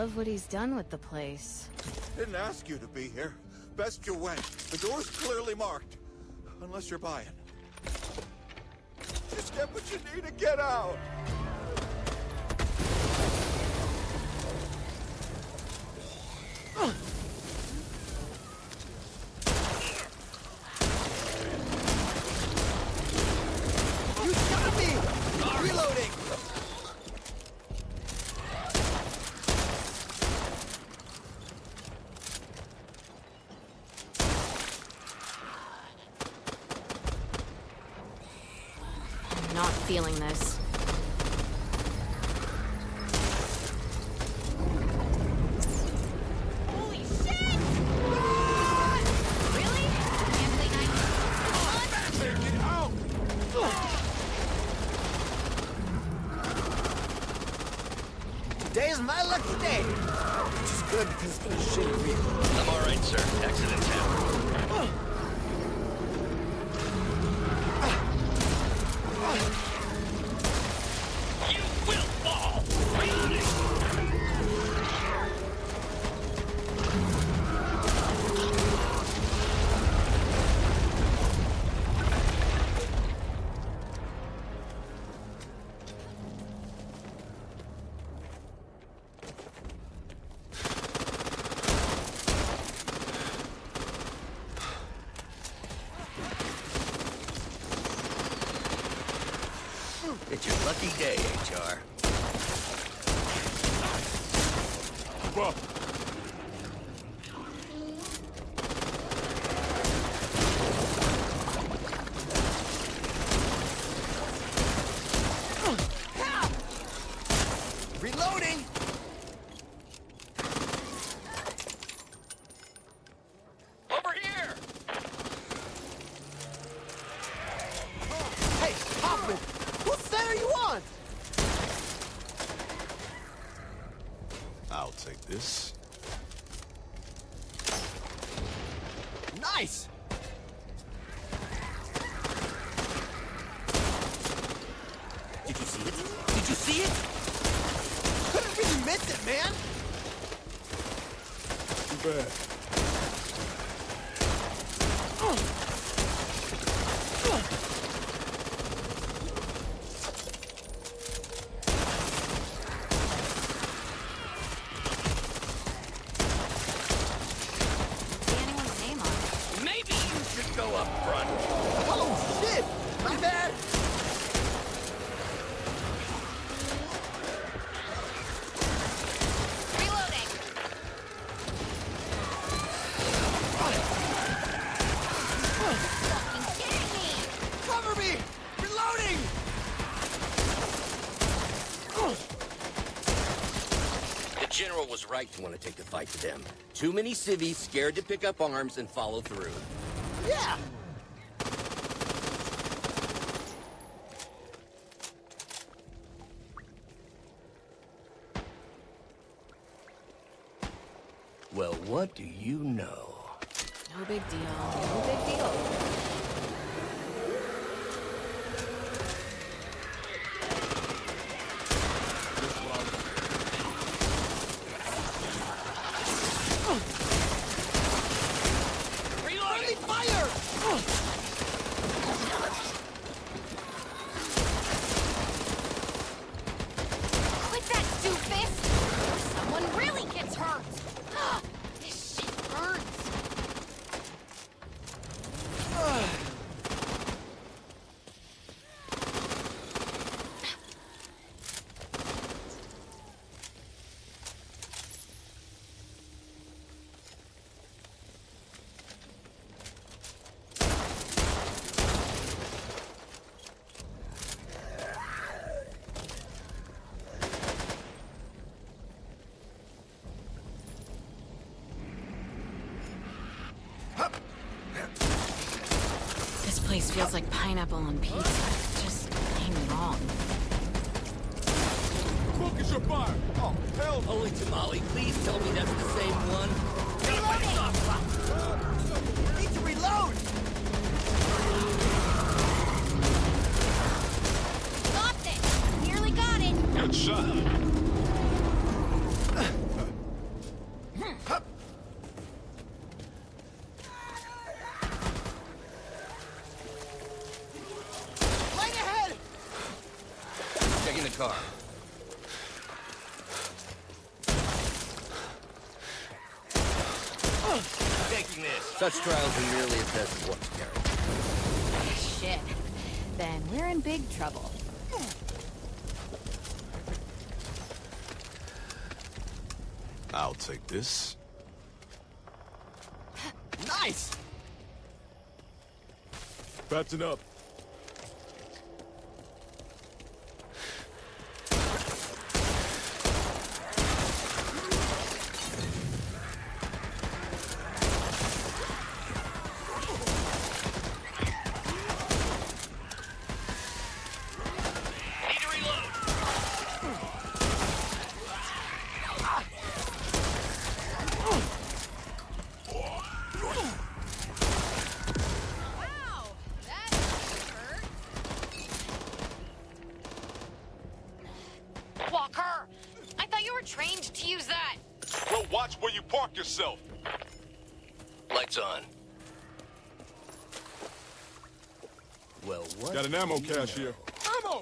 love what he's done with the place. Didn't ask you to be here. Best you went. The door's clearly marked. Unless you're buying. Just get what you need to get out. You got me! Reloading! I'm not feeling this. Holy shit! Really? Can't believe Get out! Today's my lucky day. Which is good because it's been a shitty week. I'm all right, sir. Exit in town. You will fall. It's your lucky day, HR. Well, Reloading! Over here! Hey, Hoffman! What set are you on? I'll take this. Nice! Did you see it? Did you see it? Couldn't really miss it, man! Too bad. See anyone's name on it? Maybe you should go up front. Oh, shit! My bad! Reloading! Fucking kidding me! Cover me! Reloading! The general was right to want to take the fight to them. Too many civvies scared to pick up arms and follow through. Yeah! Well, what do you know? No big deal. No big deal. Friendly fire! Quit that, doofus! Or someone really gets hurt! This shit hurts! This place feels like pineapple on pizza. It's just plain wrong. Focus your fire! Oh, hell! Holy tamale, please tell me that's the same one. Need to reload! Got this! Nearly got it! Good shot. car. Taking this. Such trials are merely a test of one's character. Shit. Then we're in big trouble. I'll take this. Nice! Fatten up. Need to reload. Wow! That hurt. Walker! I thought you were trained to use that. Well, watch where you park yourself. Lights on. Well, what? Got an ammo cache here. Ammo!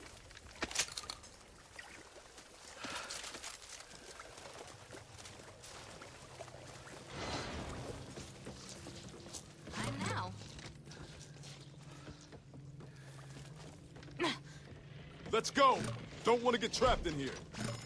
Time now. Let's go. Don't want to get trapped in here.